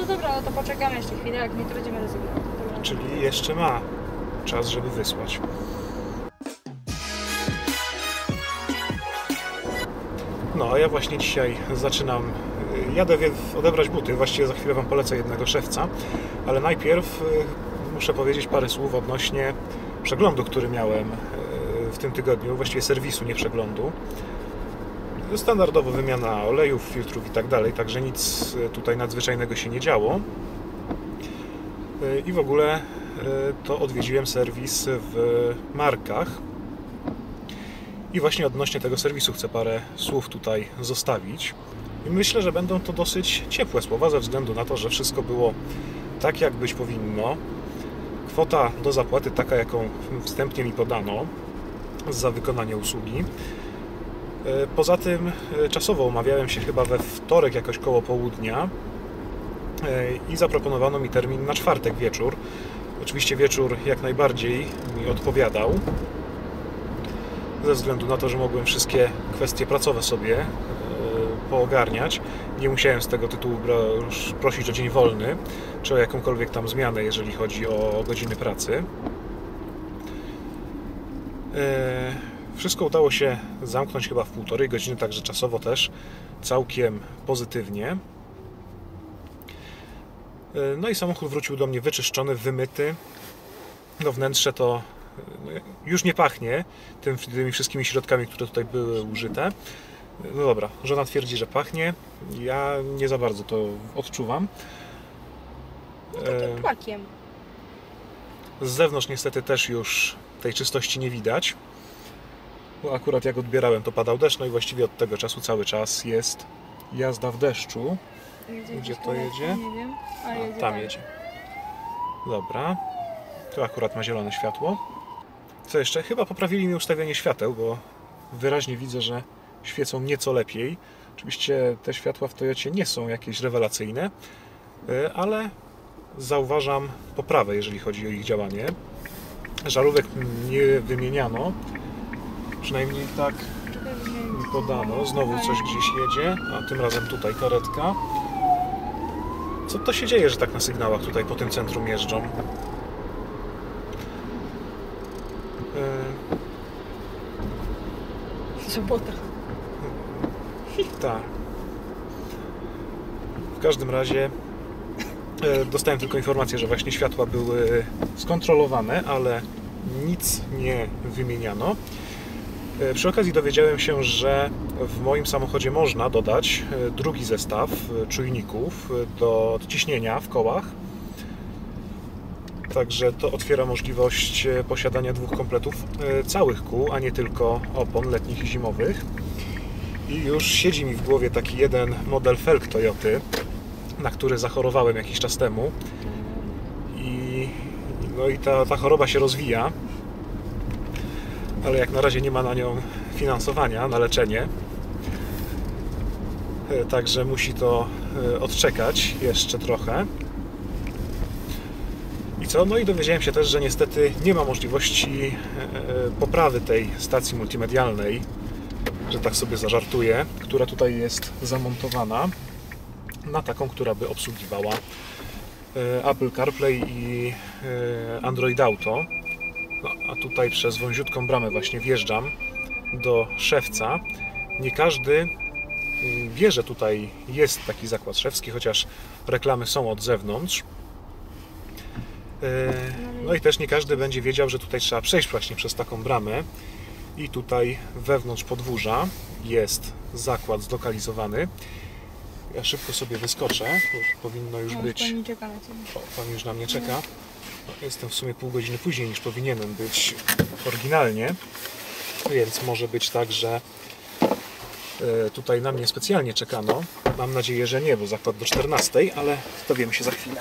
dobra, no to poczekamy jeszcze chwilę, jak nie to będziemy rezygnować. Czyli jeszcze ma czas, żeby wysłać. No, a ja właśnie dzisiaj zaczynam, jadę odebrać buty, właściwie za chwilę Wam polecę jednego szewca, ale najpierw muszę powiedzieć parę słów odnośnie przeglądu, który miałem w tym tygodniu, właściwie serwisu, nie przeglądu. Standardowo wymiana olejów, filtrów i tak dalej, także nic tutaj nadzwyczajnego się nie działo. I w ogóle to odwiedziłem serwis w Markach. I właśnie odnośnie tego serwisu chcę parę słów tutaj zostawić. I myślę, że będą to dosyć ciepłe słowa, ze względu na to, że wszystko było tak, jak być powinno. Kwota do zapłaty taka, jaką wstępnie mi podano za wykonanie usługi. Poza tym czasowo umawiałem się chyba we wtorek jakoś koło południa i zaproponowano mi termin na czwartek wieczór. Oczywiście wieczór jak najbardziej mi odpowiadał, ze względu na to, że mogłem wszystkie kwestie pracowe sobie poogarniać. Nie musiałem z tego tytułu prosić o dzień wolny, czy o jakąkolwiek tam zmianę, jeżeli chodzi o godziny pracy. Wszystko udało się zamknąć chyba w 1,5 godziny, także czasowo też całkiem pozytywnie. No i samochód wrócił do mnie wyczyszczony, wymyty. No wnętrze to już nie pachnie tymi wszystkimi środkami, które tutaj były użyte. No dobra, żona twierdzi, że pachnie. Ja nie za bardzo to odczuwam. Takim płakiem. Z zewnątrz niestety też już tej czystości nie widać. Bo akurat jak odbierałem, to padał deszcz, no i właściwie od tego czasu cały czas jest jazda w deszczu. Gdzie to jedzie? Nie wiem, ale jedzie tam tak. jedzie. Dobra. Tu akurat ma zielone światło. Co jeszcze? Chyba poprawili mi ustawienie świateł, bo wyraźnie widzę, że świecą nieco lepiej. Oczywiście te światła w Toyocie nie są jakieś rewelacyjne, ale zauważam poprawę, jeżeli chodzi o ich działanie. Żarówek nie wymieniano, przynajmniej tak mi podano. Znowu coś gdzieś jedzie, a tym razem tutaj karetka. Co to się dzieje, że tak na sygnałach tutaj po tym centrum jeżdżą? Sobota. Tak. W każdym razie dostałem tylko informację, że właśnie światła były skontrolowane, ale nic nie wymieniano. Przy okazji dowiedziałem się, że w moim samochodzie można dodać drugi zestaw czujników do ciśnienia w kołach. Także to otwiera możliwość posiadania 2 kompletów całych kół, a nie tylko opon letnich i zimowych. I już siedzi mi w głowie taki jeden model felg Toyoty, na który zachorowałem jakiś czas temu. No i ta choroba się rozwija, ale jak na razie nie ma na nią finansowania, na leczenie. Także musi to odczekać jeszcze trochę. I co? No i dowiedziałem się też, że niestety nie ma możliwości poprawy tej stacji multimedialnej, że tak sobie zażartuję, która tutaj jest zamontowana na taką, która by obsługiwała Apple CarPlay i Android Auto. No, a tutaj przez wąziutką bramę właśnie wjeżdżam do szewca. Nie każdy wie, że tutaj jest taki zakład szewski, chociaż reklamy są od zewnątrz. No i też nie każdy będzie wiedział, że tutaj trzeba przejść właśnie przez taką bramę i tutaj wewnątrz podwórza jest zakład zlokalizowany. Ja szybko sobie wyskoczę, bo powinno już być. Pani czeka na ciebie. O, pan już na mnie czeka. No, jestem w sumie pół godziny później niż powinienem być oryginalnie, więc może być tak, że tutaj na mnie specjalnie czekano. Mam nadzieję, że nie, bo zakład do 14, ale dowiemy się za chwilę.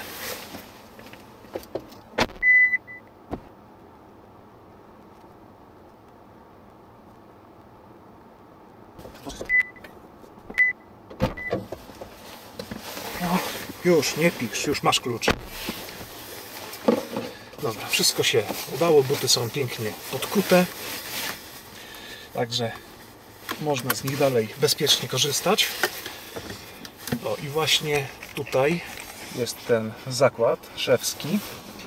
No, już, nie piksz, już masz klucz. Dobra, wszystko się udało, buty są pięknie podkute, także można z nich dalej bezpiecznie korzystać. O, i właśnie tutaj jest ten zakład szewski.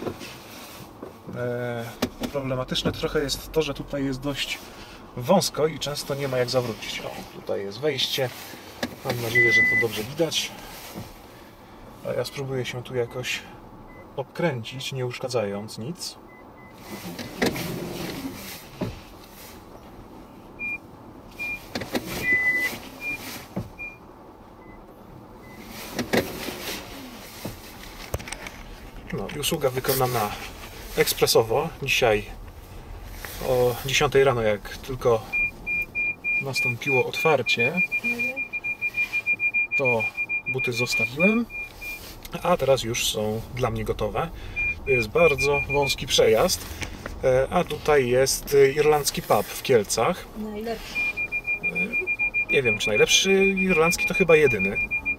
Problematyczne trochę jest to, że tutaj jest dość wąsko i często nie ma jak zawrócić. O, tutaj jest wejście. Mam nadzieję, że to dobrze widać. A ja spróbuję się tu jakoś obkręcić, nie uszkadzając nic. No i usługa wykonana ekspresowo. Dzisiaj o 10 rano, jak tylko nastąpiło otwarcie, to buty zostawiłem, a teraz już są dla mnie gotowe. To jest bardzo wąski przejazd, a tutaj jest irlandzki pub w Kielcach. Najlepszy. Nie wiem, czy najlepszy, irlandzki to chyba jedyny.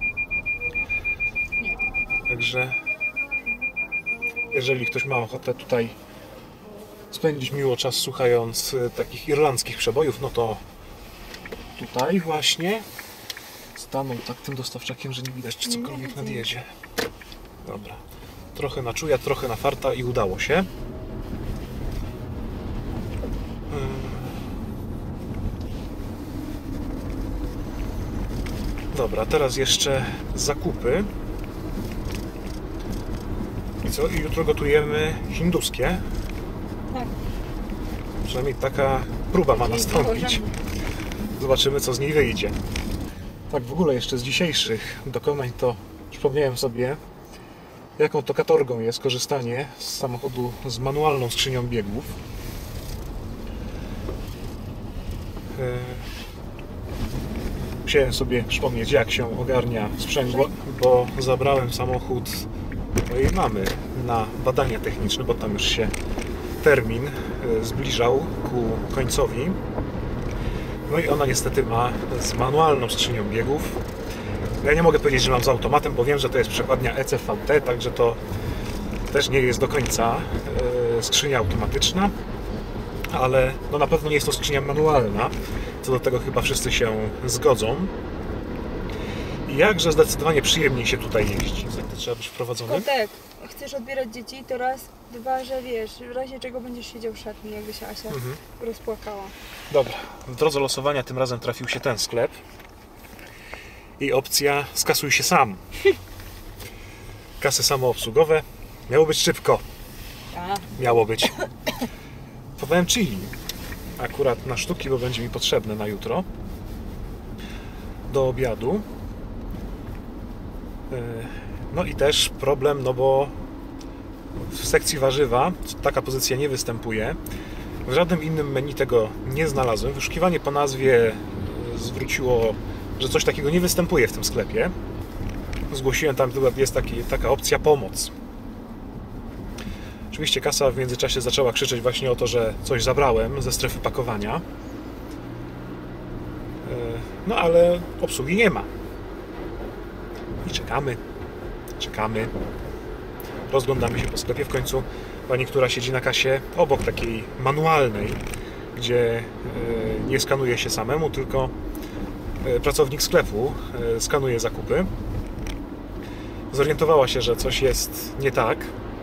Nie. Także jeżeli ktoś ma ochotę tutaj spędzić miło czas słuchając takich irlandzkich przebojów, no to tutaj właśnie stanął tak tym dostawczakiem, że nie widać, czy cokolwiek nadjedzie. Dobra. Trochę na czuja, trochę na farta i udało się. Dobra, teraz jeszcze zakupy. I co? I jutro gotujemy hinduskie. Tak. Przynajmniej taka próba ma nastąpić. Zobaczymy, co z niej wyjdzie. Tak, w ogóle jeszcze z dzisiejszych dokonań to przypomniałem sobie, jaką to katorgą jest korzystanie z samochodu z manualną skrzynią biegów. Musiałem sobie przypomnieć, jak się ogarnia sprzęgło, bo zabrałem samochód mojej mamy na badania techniczne, bo tam już się termin zbliżał ku końcowi. No i ona niestety ma z manualną skrzynią biegów. Ja nie mogę powiedzieć, że mam z automatem, bo wiem, że to jest przekładnia ECVT, także to też nie jest do końca skrzynia automatyczna, ale no na pewno nie jest to skrzynia manualna. Co do tego chyba wszyscy się zgodzą. I jakże zdecydowanie przyjemniej się tutaj jeździ. To trzeba być wprowadzony. Kotek, chcesz odbierać dzieci, to raz, dwa, że wiesz, w razie czego będziesz siedział w szatni, jakby się Asia rozpłakała. Dobra, w drodze losowania tym razem trafił się ten sklep i opcja skasuj się sam. Kasy samoobsługowe. Miało być szybko. A. Miało być. Podałem chili akurat na sztuki, bo będzie mi potrzebne na jutro do obiadu. No i też problem, no bo w sekcji warzywa taka pozycja nie występuje. W żadnym innym menu tego nie znalazłem. Wyszukiwanie po nazwie zwróciło, że coś takiego nie występuje w tym sklepie. Zgłosiłem tam, jest taka opcja pomoc. Oczywiście kasa w międzyczasie zaczęła krzyczeć właśnie o to, że coś zabrałem ze strefy pakowania. No ale obsługi nie ma. I czekamy. Rozglądamy się po sklepie. W końcu pani, która siedzi na kasie obok takiej manualnej, gdzie nie skanuje się samemu, tylko pracownik sklepu skanuje zakupy, zorientowała się, że coś jest nie tak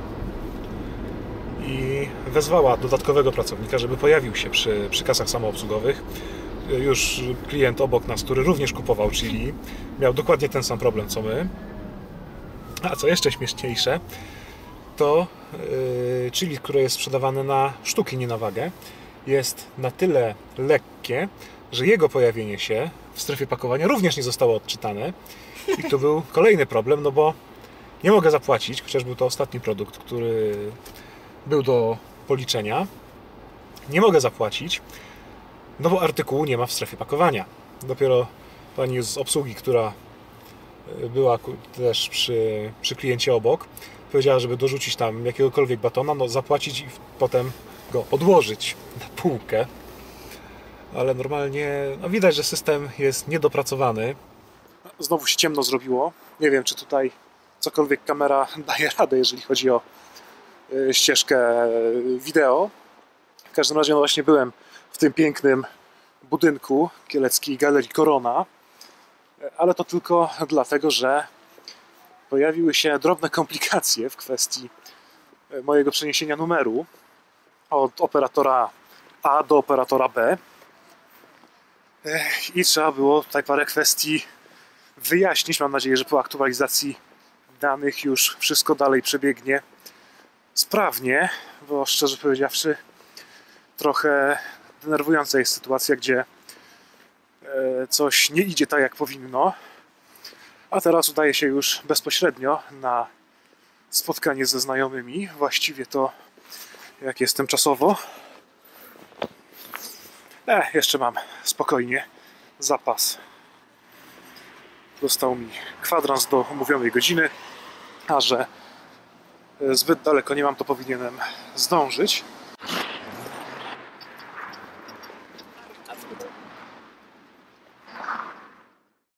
i wezwała dodatkowego pracownika, żeby pojawił się przy kasach samoobsługowych. Już klient obok nas, który również kupował chili, miał dokładnie ten sam problem co my. A co jeszcze śmieszniejsze, to chili, które jest sprzedawane na sztuki, nie na wagę, jest na tyle lekkie, że jego pojawienie się w strefie pakowania również nie zostało odczytane. I to był kolejny problem, no bo nie mogę zapłacić, chociaż był to ostatni produkt, który był do policzenia. Nie mogę zapłacić, no bo artykułu nie ma w strefie pakowania. Dopiero pani z obsługi, która była też przy kliencie obok, powiedziała, żeby dorzucić tam jakiegokolwiek batona, no zapłacić i potem go odłożyć na półkę. Ale normalnie no widać, że system jest niedopracowany. Znowu się ciemno zrobiło. Nie wiem, czy tutaj cokolwiek kamera daje radę, jeżeli chodzi o ścieżkę wideo. W każdym razie no właśnie byłem w tym pięknym budynku kieleckiej Galerii Korona, ale to tylko dlatego, że pojawiły się drobne komplikacje w kwestii mojego przeniesienia numeru od operatora A do operatora B. I trzeba było tutaj parę kwestii wyjaśnić. Mam nadzieję, że po aktualizacji danych już wszystko dalej przebiegnie sprawnie, bo szczerze powiedziawszy trochę denerwująca jest sytuacja, gdzie coś nie idzie tak jak powinno, a teraz udaje się już bezpośrednio na spotkanie ze znajomymi. Właściwie to jak jestem czasowo, jeszcze mam spokojnie zapas. Został mi kwadrans do umówionej godziny, a że zbyt daleko nie mam, to powinienem zdążyć.